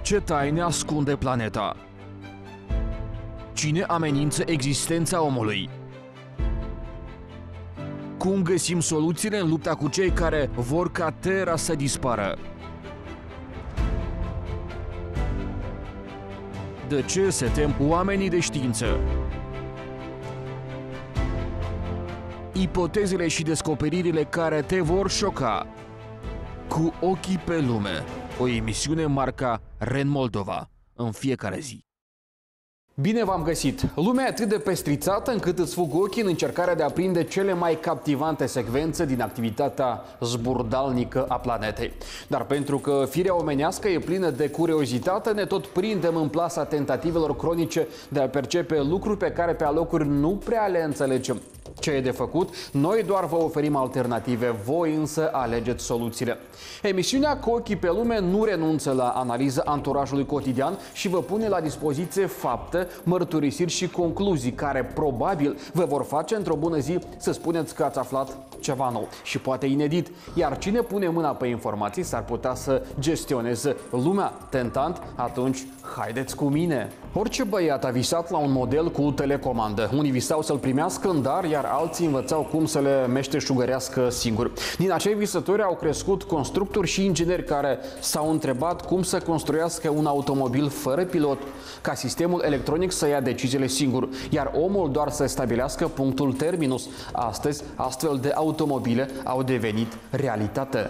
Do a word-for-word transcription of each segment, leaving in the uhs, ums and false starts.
Ce taine ascunde planeta? Cine amenință existența omului? Cum găsim soluțiile în lupta cu cei care vor ca Terra să dispară? De ce se tem oamenii de știință? Ipotezele și descoperirile care te vor șoca. Cu ochii pe lume. O emisiune marca REN Moldova. În fiecare zi. Bine v-am găsit! Lumea e atât de pestrițată încât îți fug ochii în încercarea de a prinde cele mai captivante secvențe din activitatea zburdalnică a planetei. Dar pentru că firea omenească e plină de curiozitate, ne tot prindem în plasa tentativelor cronice de a percepe lucruri pe care pe alocuri nu prea le înțelegem. Ce e de făcut? Noi doar vă oferim alternative, voi însă alegeți soluțiile. Emisiunea Cu ochii pe lume nu renunță la analiza anturajului cotidian și vă pune la dispoziție fapte, mărturisiri și concluzii care probabil vă vor face într-o bună zi să spuneți că ați aflat ceva nou și poate inedit. Iar cine pune mâna pe informații s-ar putea să gestioneze lumea. Tentant? Atunci haideți cu mine! Orice băiat a visat la un model cu telecomandă. Unii visau să-l primească în dar, iar alții învățau cum să le meșteșugărească singuri. Din acei visători au crescut constructori și ingineri care s-au întrebat cum să construiască un automobil fără pilot, ca sistemul electronic să ia deciziile singur, iar omul doar să stabilească punctul terminus. Astăzi, astfel de automobile au devenit realitate.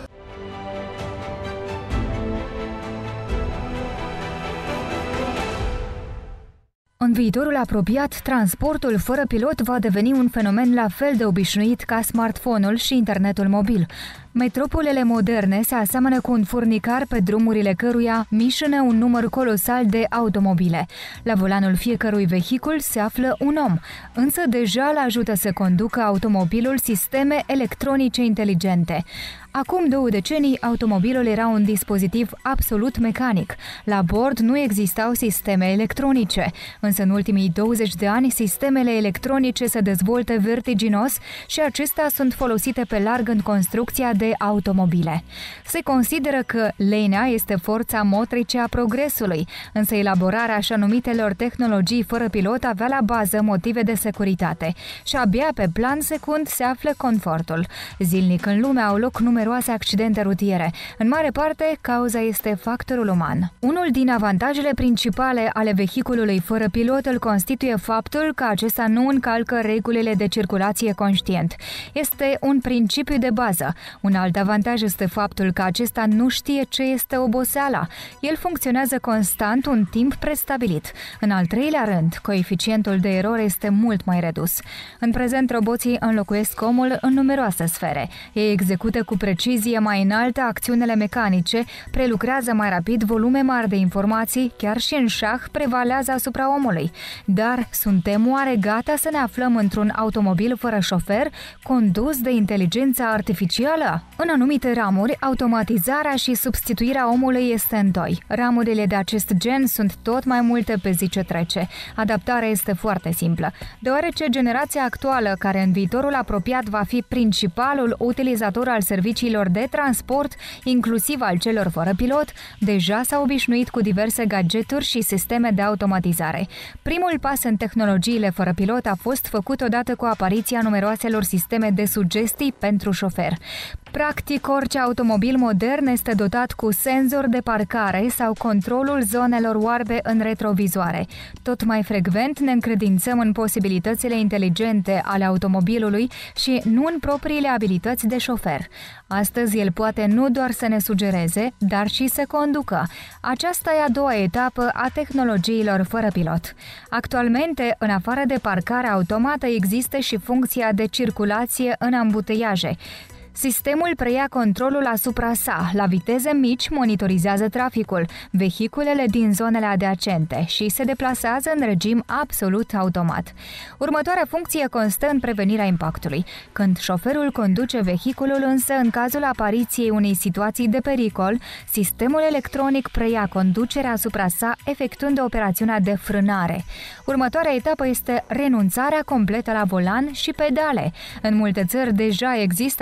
În viitorul apropiat, transportul fără pilot va deveni un fenomen la fel de obișnuit ca smartphone-ul și internetul mobil. Metropolele moderne se aseamănă cu un furnicar pe drumurile căruia mișână un număr colosal de automobile. La volanul fiecărui vehicul se află un om, însă deja îl ajută să conducă automobilul sisteme electronice inteligente. Acum două decenii, automobilul era un dispozitiv absolut mecanic. La bord nu existau sisteme electronice, însă în ultimii douăzeci de ani sistemele electronice se dezvoltă vertiginos și acestea sunt folosite pe larg în construcția de automobile. Se consideră că lenea este forța motrice a progresului, însă elaborarea așa numitelor tehnologii fără pilot avea la bază motive de securitate și abia pe plan secund se află confortul. Zilnic în lume au loc numeroase accidente rutiere. În mare parte, cauza este factorul uman. Unul din avantajele principale ale vehiculului fără pilot îl constituie faptul că acesta nu încalcă regulile de circulație conștient. Este un principiu de bază. Un alt avantaj este faptul că acesta nu știe ce este oboseala. El funcționează constant un timp prestabilit. În al treilea rând, coeficientul de eroare este mult mai redus. În prezent, roboții înlocuiesc omul în numeroase sfere. Ei execută cu precizie mai înaltă acțiunile mecanice, prelucrează mai rapid volume mari de informații, chiar și în șah prevalează asupra omului. Dar suntem oare gata să ne aflăm într-un automobil fără șofer, condus de inteligența artificială? În anumite ramuri, automatizarea și substituirea omului este întoi. Ramurile de acest gen sunt tot mai multe pe zi ce trece. Adaptarea este foarte simplă, deoarece generația actuală, care în viitorul apropiat va fi principalul utilizator al serviciilor de transport, inclusiv al celor fără pilot, deja s-a obișnuit cu diverse gadgeturi și sisteme de automatizare. Primul pas în tehnologiile fără pilot a fost făcut odată cu apariția numeroaselor sisteme de sugestii pentru șofer. Practic, orice automobil modern este dotat cu senzor de parcare sau controlul zonelor oarbe în retrovizoare. Tot mai frecvent ne încredințăm în posibilitățile inteligente ale automobilului și nu în propriile abilități de șofer. Astăzi el poate nu doar să ne sugereze, dar și să conducă. Aceasta e a doua etapă a tehnologiilor fără pilot. Actualmente, în afară de parcarea automată, există și funcția de circulație în ambuteiaje. Sistemul preia controlul asupra sa, la viteze mici monitorizează traficul, vehiculele din zonele adiacente și se deplasează în regim absolut automat. Următoarea funcție constă în prevenirea impactului. Când șoferul conduce vehiculul, însă, în cazul apariției unei situații de pericol, sistemul electronic preia conducerea asupra sa, efectuând operațiunea de frânare. Următoarea etapă este renunțarea completă la volan și pedale. În multe țări deja există asemenea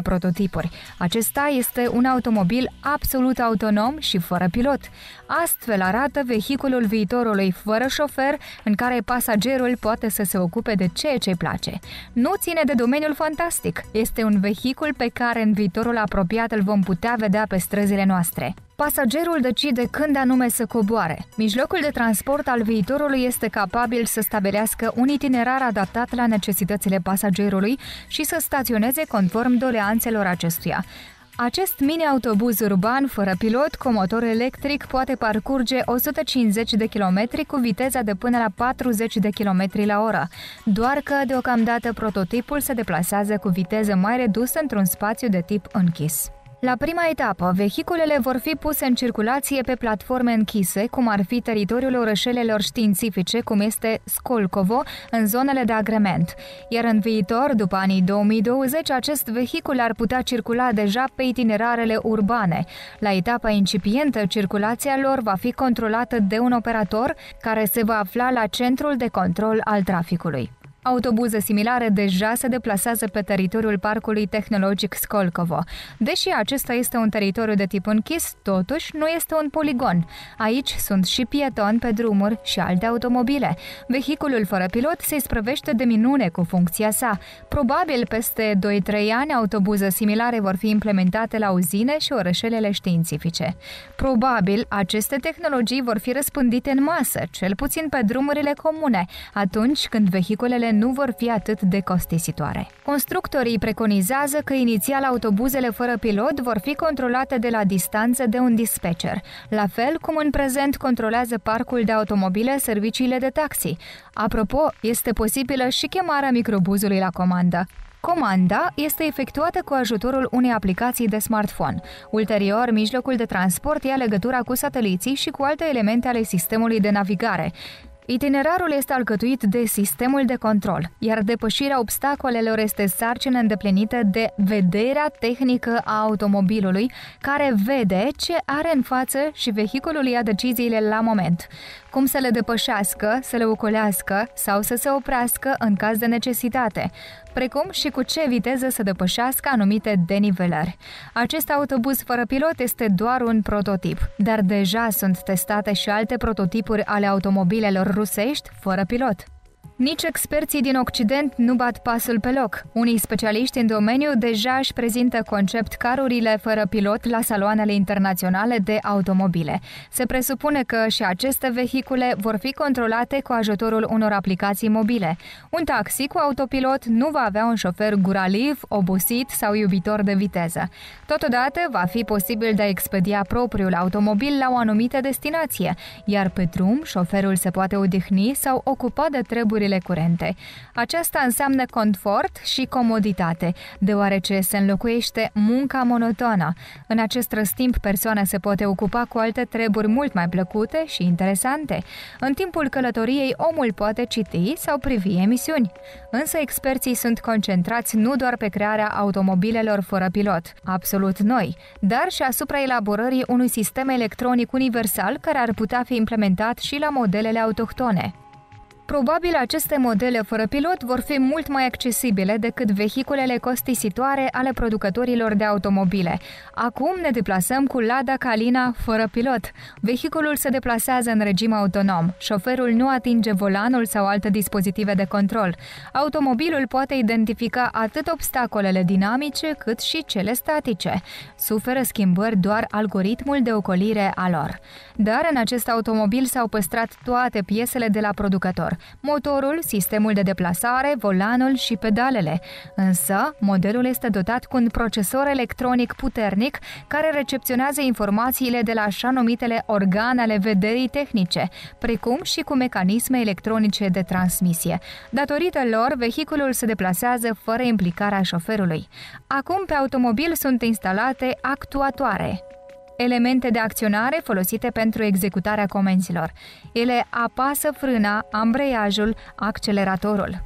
prototipuri. Acesta este un automobil absolut autonom și fără pilot. Astfel arată vehiculul viitorului fără șofer, în care pasagerul poate să se ocupe de ceea ce îi place. Nu ține de domeniul fantastic. Este un vehicul pe care în viitorul apropiat îl vom putea vedea pe străzile noastre. Pasagerul decide când anume să coboare. Mijlocul de transport al viitorului este capabil să stabilească un itinerar adaptat la necesitățile pasagerului și să staționeze conform doleanțelor acestuia. Acest mini-autobuz urban fără pilot cu motor electric poate parcurge o sută cincizeci de kilometri cu viteza de până la patruzeci de kilometri la oră, doar că deocamdată prototipul se deplasează cu viteză mai redusă într-un spațiu de tip închis. La prima etapă, vehiculele vor fi puse în circulație pe platforme închise, cum ar fi teritoriul orășelelor științifice, cum este Skolkovo, în zonele de agrement. Iar în viitor, după anii două mii douăzeci, acest vehicul ar putea circula deja pe itinerarele urbane. La etapa incipientă, circulația lor va fi controlată de un operator care se va afla la centrul de control al traficului. Autobuze similare deja se deplasează pe teritoriul parcului tehnologic Skolkovo. Deși acesta este un teritoriu de tip închis, totuși nu este un poligon. Aici sunt și pietoni pe drumuri și alte automobile. Vehiculul fără pilot se isprăvește de minune cu funcția sa. Probabil peste doi trei ani autobuze similare vor fi implementate la uzine și orășelele științifice. Probabil aceste tehnologii vor fi răspândite în masă, cel puțin pe drumurile comune, atunci când vehiculele nu vor fi atât de costisitoare. Constructorii preconizează că inițial autobuzele fără pilot vor fi controlate de la distanță de un dispatcher, la fel cum în prezent controlează parcul de automobile serviciile de taxi. Apropo, este posibilă și chemarea microbuzului la comandă. Comanda este efectuată cu ajutorul unei aplicații de smartphone. Ulterior, mijlocul de transport ia legătura cu sateliții și cu alte elemente ale sistemului de navigare. Itinerarul este alcătuit de sistemul de control, iar depășirea obstacolelor este sarcină îndeplinită de vederea tehnică a automobilului, care vede ce are în față și vehiculul ia deciziile la moment. Cum să le depășească, să le ocolească sau să se oprească în caz de necesitate, precum și cu ce viteză să depășească anumite denivelări. Acest autobuz fără pilot este doar un prototip, dar deja sunt testate și alte prototipuri ale automobilelor rusești fără pilot. Nici experții din Occident nu bat pasul pe loc. Unii specialiști în domeniu deja își prezintă concept carurile fără pilot la saloanele internaționale de automobile. Se presupune că și aceste vehicule vor fi controlate cu ajutorul unor aplicații mobile. Un taxi cu autopilot nu va avea un șofer guraliv, obosit sau iubitor de viteză. Totodată va fi posibil de a expedia propriul automobil la o anumită destinație, iar pe drum șoferul se poate odihni sau ocupa de treburile curente. Aceasta înseamnă confort și comoditate, deoarece se înlocuiește munca monotonă. În acest răstimp, persoana se poate ocupa cu alte treburi mult mai plăcute și interesante. În timpul călătoriei, omul poate citi sau privi emisiuni. Însă experții sunt concentrați nu doar pe crearea automobilelor fără pilot, absolut noi, dar și asupra elaborării unui sistem electronic universal care ar putea fi implementat și la modelele autohtone. Probabil aceste modele fără pilot vor fi mult mai accesibile decât vehiculele costisitoare ale producătorilor de automobile. Acum ne deplasăm cu Lada Kalina fără pilot. Vehiculul se deplasează în regim autonom. Șoferul nu atinge volanul sau alte dispozitive de control. Automobilul poate identifica atât obstacolele dinamice cât și cele statice. Suferă schimbări doar algoritmul de ocolire a lor. Dar în acest automobil s-au păstrat toate piesele de la producător: motorul, sistemul de deplasare, volanul și pedalele. Însă, modelul este dotat cu un procesor electronic puternic care recepționează informațiile de la așa numitele organe ale vederii tehnice, precum și cu mecanisme electronice de transmisie. Datorită lor, vehiculul se deplasează fără implicarea șoferului. Acum, pe automobil sunt instalate actuatoare, elemente de acționare folosite pentru executarea comenzilor. Ele apasă frâna, ambreiajul, acceleratorul.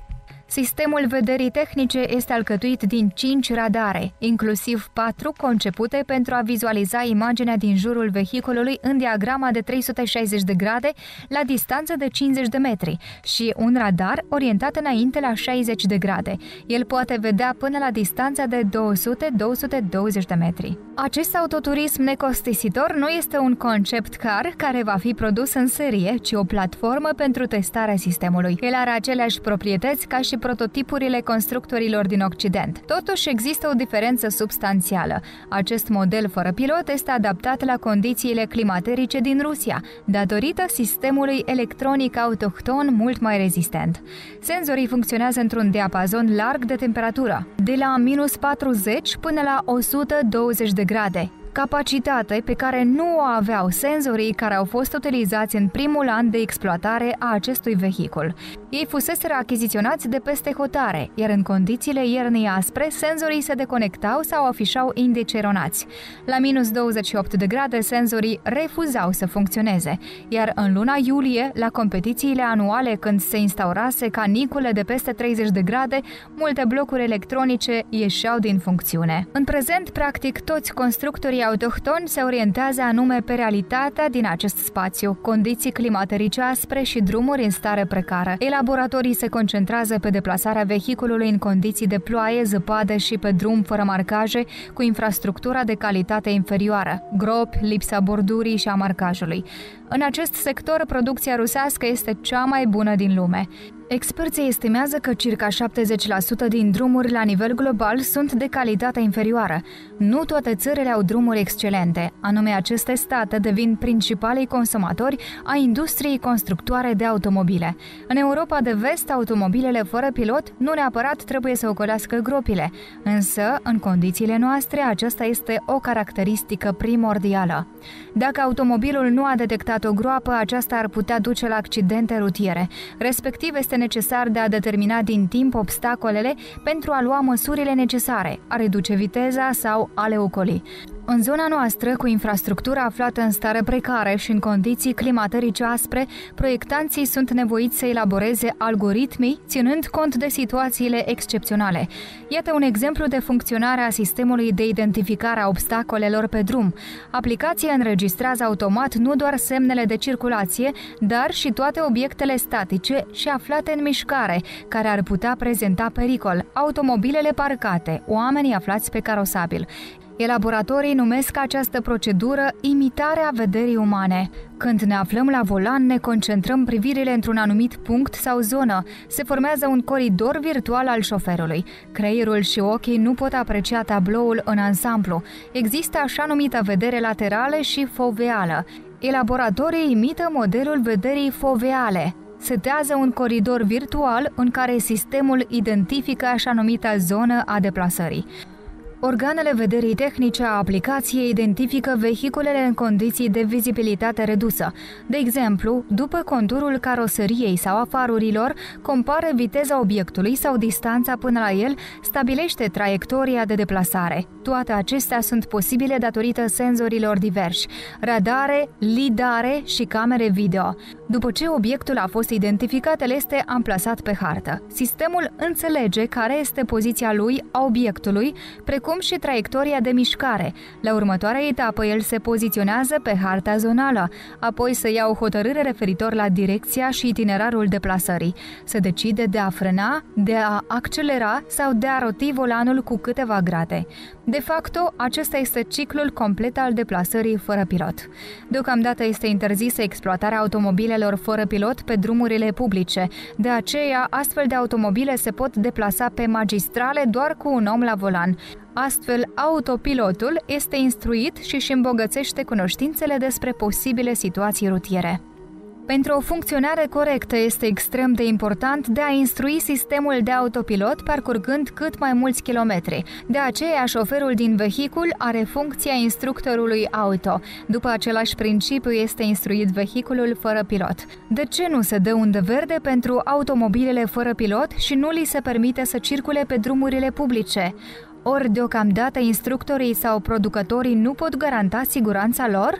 Sistemul vederii tehnice este alcătuit din cinci radare, inclusiv patru concepute pentru a vizualiza imaginea din jurul vehiculului în diagrama de trei sute șaizeci de grade la distanță de cincizeci de metri și un radar orientat înainte la șaizeci de grade. El poate vedea până la distanța de două sute - două sute douăzeci de metri. Acest autoturism necostisitor nu este un concept car care va fi produs în serie, ci o platformă pentru testarea sistemului. El are aceleași proprietăți ca și prototipurile constructorilor din Occident. Totuși, există o diferență substanțială. Acest model fără pilot este adaptat la condițiile climaterice din Rusia, datorită sistemului electronic autohton mult mai rezistent. Senzorii funcționează într-un diapazon larg de temperatură, de la minus patruzeci până la o sută douăzeci de grade. Capacitate pe care nu o aveau senzorii care au fost utilizați în primul an de exploatare a acestui vehicul. Ei fuseseră achiziționați de peste hotare, iar în condițiile iernii aspre, senzorii se deconectau sau afișau indici eronați. La minus douăzeci și opt de grade, senzorii refuzau să funcționeze, iar în luna iulie, la competițiile anuale când se instaurase canicule de peste treizeci de grade, multe blocuri electronice ieșeau din funcțiune. În prezent, practic, toți constructorii autohtoni se orientează anume pe realitatea din acest spațiu, condiții climaterice aspre și drumuri în stare precară. Elaboratorii se concentrează pe deplasarea vehiculului în condiții de ploaie, zăpadă și pe drum fără marcaje, cu infrastructura de calitate inferioară, gropi, lipsa bordurii și a marcajului. În acest sector, producția rusească este cea mai bună din lume. Experții estimează că circa șaptezeci la sută din drumuri la nivel global sunt de calitate inferioară. Nu toate țările au drumuri excelente, anume aceste state devin principalii consumatori a industriei constructoare de automobile. În Europa de vest, automobilele fără pilot nu neapărat trebuie să ocolească gropile, însă, în condițiile noastre, aceasta este o caracteristică primordială. Dacă automobilul nu a detectat o groapă, aceasta ar putea duce la accidente rutiere. Respectiv, este necesar de a determina din timp obstacolele pentru a lua măsurile necesare, a reduce viteza sau a le ocoli. În zona noastră, cu infrastructura aflată în stare precară și în condiții climaterice aspre, proiectanții sunt nevoiți să elaboreze algoritmii, ținând cont de situațiile excepționale. Iată un exemplu de funcționare a sistemului de identificare a obstacolelor pe drum. Aplicația înregistrează automat nu doar semnele de circulație, dar și toate obiectele statice și aflate în mișcare, care ar putea prezenta pericol, automobilele parcate, oamenii aflați pe carosabil. Elaboratorii numesc această procedură imitarea vederii umane. Când ne aflăm la volan, ne concentrăm privirile într-un anumit punct sau zonă. Se formează un coridor virtual al șoferului. Creierul și ochii nu pot aprecia tabloul în ansamblu. Există așa numită vedere laterală și foveală. Elaboratorii imită modelul vederii foveale. Setează un coridor virtual în care sistemul identifică așa numita zonă a deplasării. Organele vederii tehnice a aplicației identifică vehiculele în condiții de vizibilitate redusă. De exemplu, după conturul caroseriei sau a farurilor, compară viteza obiectului sau distanța până la el, stabilește traiectoria de deplasare. Toate acestea sunt posibile datorită senzorilor diversi, radare, lidare și camere video. După ce obiectul a fost identificat, el este amplasat pe hartă. Sistemul înțelege care este poziția lui, a obiectului, precum cum și traiectoria de mișcare. La următoarea etapă, el se poziționează pe harta zonală, apoi să ia o hotărâre referitor la direcția și itinerarul deplasării. Se decide de a frâna, de a accelera sau de a roti volanul cu câteva grade. De facto, acesta este ciclul complet al deplasării fără pilot. Deocamdată este interzisă exploatarea automobilelor fără pilot pe drumurile publice. De aceea, astfel de automobile se pot deplasa pe magistrale doar cu un om la volan. Astfel, autopilotul este instruit și își îmbogățește cunoștințele despre posibile situații rutiere. Pentru o funcționare corectă este extrem de important de a instrui sistemul de autopilot parcurgând cât mai mulți kilometri. De aceea, șoferul din vehicul are funcția instructorului auto. După același principiu este instruit vehiculul fără pilot. De ce nu se dă undă verde pentru automobilele fără pilot și nu li se permite să circule pe drumurile publice? Ori deocamdată instructorii sau producătorii nu pot garanta siguranța lor?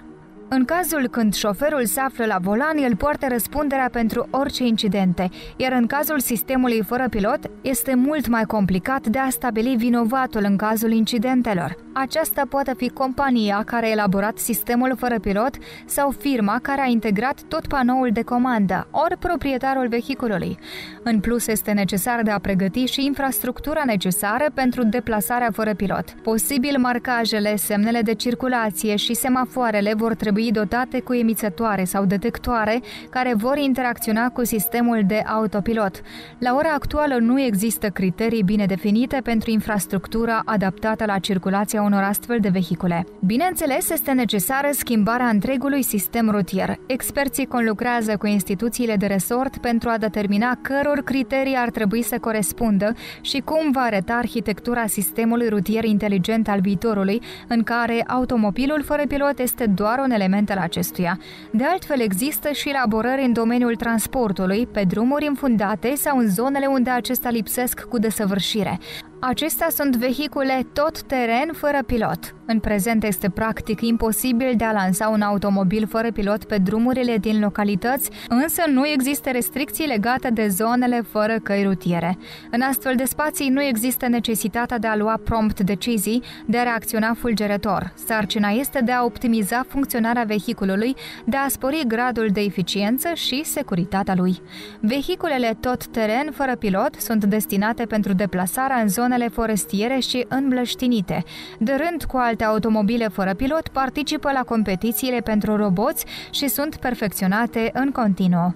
În cazul când șoferul se află la volan, el poartă răspunderea pentru orice incidente, iar în cazul sistemului fără pilot, este mult mai complicat de a stabili vinovatul în cazul incidentelor. Aceasta poate fi compania care a elaborat sistemul fără pilot sau firma care a integrat tot panoul de comandă, ori proprietarul vehiculului. În plus, este necesar de a pregăti și infrastructura necesară pentru deplasarea fără pilot. Posibil, marcajele, semnele de circulație și semafoarele vor trebui dotate cu emițătoare sau detectoare care vor interacționa cu sistemul de autopilot. La ora actuală nu există criterii bine definite pentru infrastructura adaptată la circulația unor astfel de vehicule. Bineînțeles, este necesară schimbarea întregului sistem rutier. Experții conlucrează cu instituțiile de resort pentru a determina căror criterii ar trebui să corespundă și cum va arăta arhitectura sistemului rutier inteligent al viitorului, în care automobilul fără pilot este doar un element al acestuia. De altfel, există și elaborări în domeniul transportului, pe drumuri înfundate sau în zonele unde acestea lipsesc cu desăvârșire. Acestea sunt vehicule tot teren fără pilot. În prezent este practic imposibil de a lansa un automobil fără pilot pe drumurile din localități, însă nu există restricții legate de zonele fără căi rutiere. În astfel de spații nu există necesitatea de a lua prompt decizii, de a reacționa fulgerător. Sarcina este de a optimiza funcționarea vehiculului, de a spori gradul de eficiență și securitatea lui. Vehiculele tot teren fără pilot sunt destinate pentru deplasarea în zonele forestiere și înblăștinite. De rând cu alte automobile fără pilot, participă la competițiile pentru roboți și sunt perfecționate în continuu.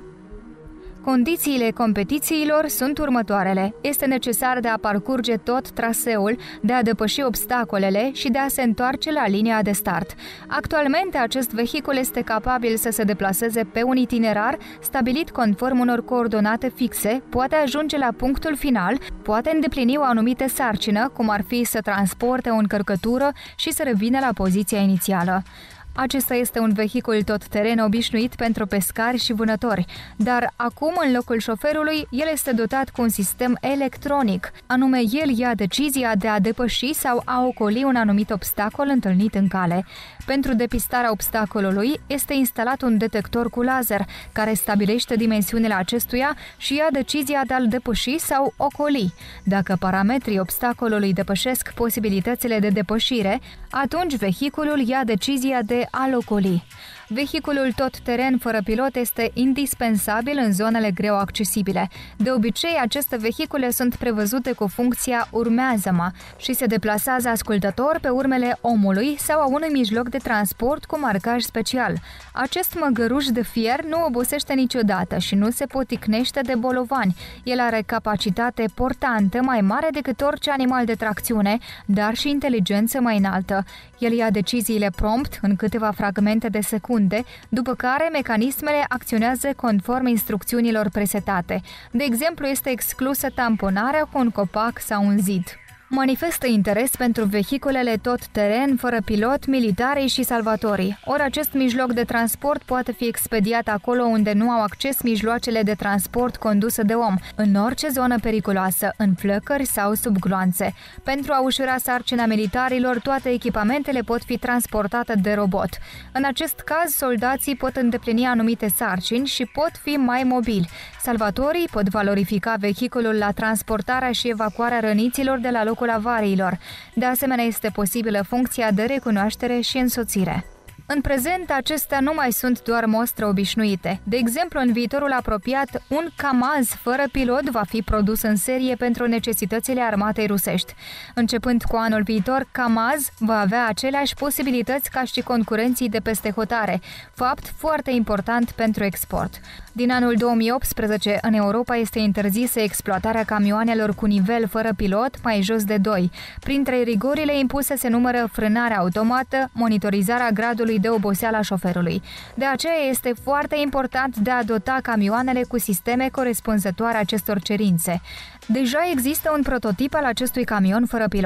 Condițiile competițiilor sunt următoarele. Este necesar de a parcurge tot traseul, de a depăși obstacolele și de a se întoarce la linia de start. Actualmente, acest vehicul este capabil să se deplaseze pe un itinerar stabilit conform unor coordonate fixe, poate ajunge la punctul final, poate îndeplini o anumită sarcină, cum ar fi să transporte o încărcătură și să revină la poziția inițială. Acesta este un vehicul tot teren obișnuit pentru pescari și vânători, dar acum, în locul șoferului, el este dotat cu un sistem electronic, anume el ia decizia de a depăși sau a ocoli un anumit obstacol întâlnit în cale. Pentru depistarea obstacolului este instalat un detector cu laser, care stabilește dimensiunile acestuia și ia decizia de a-l depăși sau ocoli. Dacă parametrii obstacolului depășesc posibilitățile de depășire, atunci vehiculul ia decizia de a-l ocoli. Vehiculul tot teren fără pilot este indispensabil în zonele greu accesibile. De obicei, aceste vehicule sunt prevăzute cu funcția urmează-mă și se deplasează ascultător pe urmele omului sau a unui mijloc de transport cu marcaj special. Acest măgăruș de fier nu obosește niciodată și nu se poticnește de bolovani. El are capacitate portantă mai mare decât orice animal de tracțiune, dar și inteligență mai înaltă. El ia deciziile prompt, în câteva fragmente de secunde, după care mecanismele acționează conform instrucțiunilor presetate. De exemplu, este exclusă tamponarea cu un copac sau un zid. Manifestă interes pentru vehiculele tot teren, fără pilot, militarii și salvatorii. Ori acest mijloc de transport poate fi expediat acolo unde nu au acces mijloacele de transport conduse de om, în orice zonă periculoasă, în flăcări sau sub gloanțe. Pentru a ușura sarcina militarilor, toate echipamentele pot fi transportate de robot. În acest caz, soldații pot îndeplini anumite sarcini și pot fi mai mobili. Salvatorii pot valorifica vehiculul la transportarea și evacuarea răniților de la locul avariilor. De asemenea, este posibilă funcția de recunoaștere și însoțire. În prezent, acestea nu mai sunt doar mostre obișnuite. De exemplu, în viitorul apropiat, un Kamaz fără pilot va fi produs în serie pentru necesitățile armatei rusești. Începând cu anul viitor, Kamaz va avea aceleași posibilități ca și concurenții de peste hotare, fapt foarte important pentru export. Din anul două mii optsprezece, în Europa este interzisă exploatarea camioanelor cu nivel fără pilot mai jos de doi. Printre rigorile impuse se numără frânarea automată, monitorizarea gradului de oboseală a șoferului. De aceea este foarte important de a dota camioanele cu sisteme corespunzătoare acestor cerințe. Deja există un prototip al acestui camion fără pilot.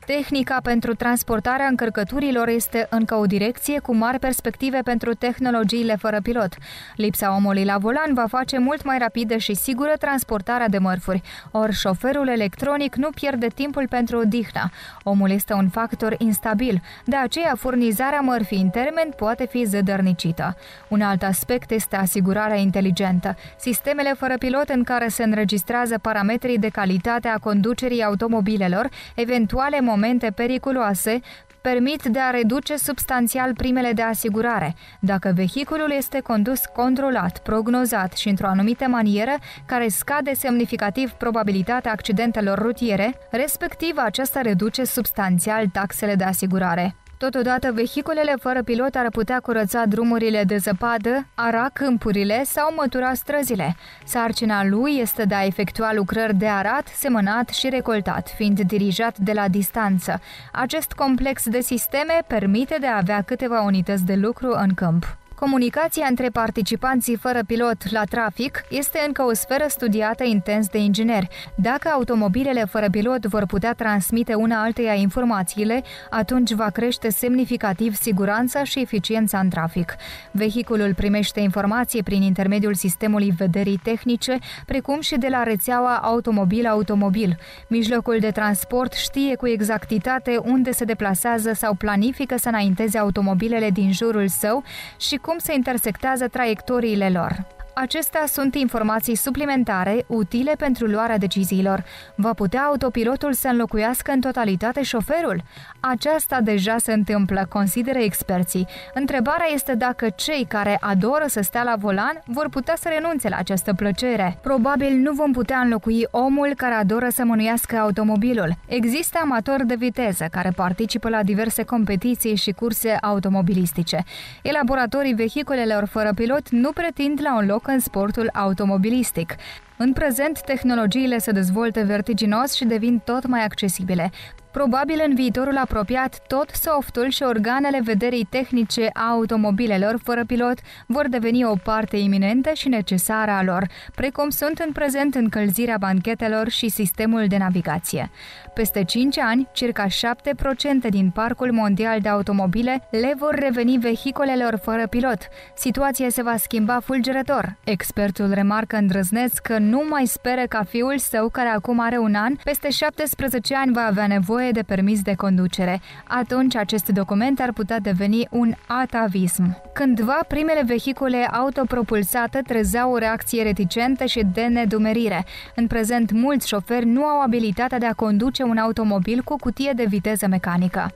Tehnica pentru transportarea încărcăturilor este încă o direcție cu mari perspective pentru tehnologiile fără pilot. Lipsa omului la volan va face mult mai rapidă și sigură transportarea de mărfuri, ori șoferul electronic nu pierde timpul pentru odihnă. Omul este un factor instabil, de aceea furnizarea mărfii în termen poate fi zădărnicită. Un alt aspect este asigurarea inteligentă. Sistemele fără pilot în care se înregistrează parametrii de calitate a conducerii automobilelor, eventuale momente periculoase, permit de a reduce substanțial primele de asigurare. Dacă vehiculul este condus controlat, prognozat și într-o anumită manieră care scade semnificativ probabilitatea accidentelor rutiere, respectiv aceasta reduce substanțial taxele de asigurare. Totodată, vehiculele fără pilot ar putea curăța drumurile de zăpadă, ara câmpurile sau mătura străzile. Sarcina lui este de a efectua lucrări de arat, semănat și recoltat, fiind dirijat de la distanță. Acest complex de sisteme permite de a avea câteva unități de lucru în câmp. Comunicația între participanții fără pilot la trafic este încă o sferă studiată intens de ingineri. Dacă automobilele fără pilot vor putea transmite una alteia informațiile, atunci va crește semnificativ siguranța și eficiența în trafic. Vehiculul primește informații prin intermediul sistemului vederii tehnice, precum și de la rețeaua automobil-automobil. Mijlocul de transport știe cu exactitate unde se deplasează sau planifică să înainteze automobilele din jurul său și cum se intersectează traiectoriile lor. Acestea sunt informații suplimentare utile pentru luarea deciziilor. Va putea autopilotul să înlocuiască în totalitate șoferul? Aceasta deja se întâmplă, consideră experții. Întrebarea este dacă cei care adoră să stea la volan vor putea să renunțe la această plăcere. Probabil nu vom putea înlocui omul care adoră să mânuiască automobilul. Există amatori de viteză care participă la diverse competiții și curse automobilistice. Elaboratorii vehiculelor fără pilot nu pretind la un loc în sportul automobilistic. În prezent, tehnologiile se dezvoltă vertiginos și devin tot mai accesibile. Probabil în viitorul apropiat, tot softul și organele vederii tehnice a automobilelor fără pilot vor deveni o parte iminentă și necesară a lor, precum sunt în prezent încălzirea banchetelor și sistemul de navigație. Peste cinci ani, circa șapte la sută din parcul mondial de automobile le vor reveni vehiculelor fără pilot. Situația se va schimba fulgerător. Expertul remarcă îndrăzneț că nu mai speră ca fiul său, care acum are un an, peste șaptesprezece ani va avea nevoie de permis de conducere. Atunci acest document ar putea deveni un atavism. Cândva, primele vehicule autopropulsate trezeau o reacție reticentă și de nedumerire. În prezent, mulți șoferi nu au abilitatea de a conduce un automobil cu cutie de viteză mecanică.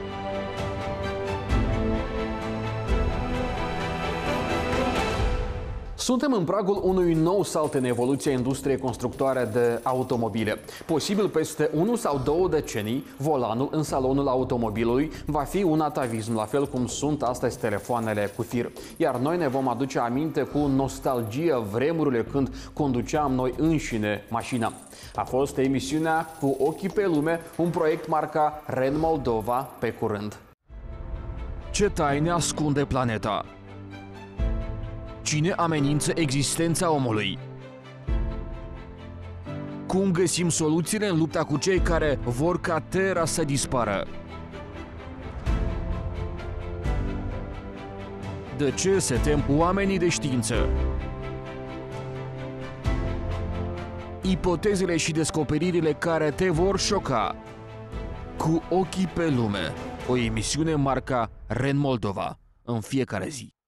Suntem în pragul unui nou salt în evoluția industriei constructoare de automobile. Posibil peste unu sau două decenii, volanul în salonul automobilului va fi un atavism, la fel cum sunt astăzi telefoanele cu fir. Iar noi ne vom aduce aminte cu nostalgie vremurile când conduceam noi înșine mașina. A fost emisiunea Cu ochii pe lume, un proiect marca Ren Moldova. Pe curând! Ce taine ascunde planeta? Cine amenință existența omului? Cum găsim soluțiile în lupta cu cei care vor ca Terra să dispară? De ce se tem oamenii de știință? Ipotezele și descoperirile care te vor șoca. Cu ochii pe lume, o emisiune marca Ren Moldova, în fiecare zi.